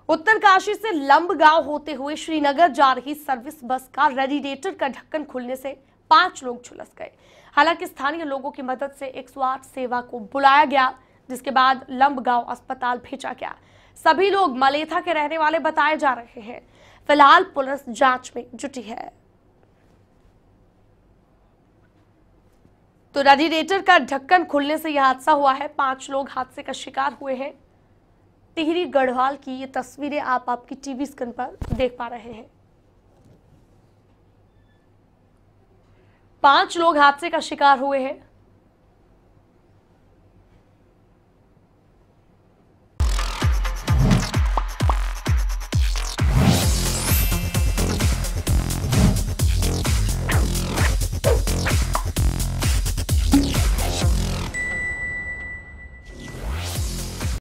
उत्तरकाशी से लंबगांव होते हुए श्रीनगर जा रही सर्विस बस का रेडिएटर का ढक्कन खुलने से 5 लोग झुलस गए। हालांकि स्थानीय लोगों की मदद से 108 सेवा को बुलाया गया, जिसके बाद लंबगांव अस्पताल भेजा गया। सभी लोग मलेथा के रहने वाले बताए जा रहे हैं। फिलहाल पुलिस जांच में जुटी है। तो रेडिएटर का ढक्कन खुलने से यह हादसा हुआ है। 5 लोग हादसे का शिकार हुए हैं। टिहरी गढ़वाल की ये तस्वीरें आप आपकी टीवी स्क्रीन पर देख पा रहे हैं। 5 लोग हादसे का शिकार हुए हैं।